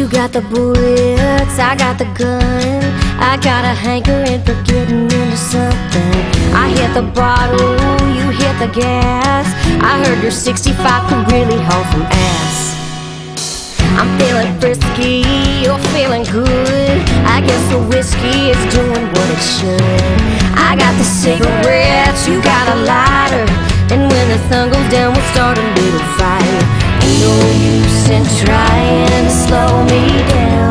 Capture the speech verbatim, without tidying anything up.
You got the bullets, I got the gun. I got a hankering for getting into something. I hit the bottle, you hit the gas. I heard your sixty-five could really hold some ass. I'm feeling frisky, you're feeling good. I guess the whiskey is doing what it should. I got the cigarettes, you got a lighter, and when the sun goes down we'll start a little fight. No use in trying to slow me down.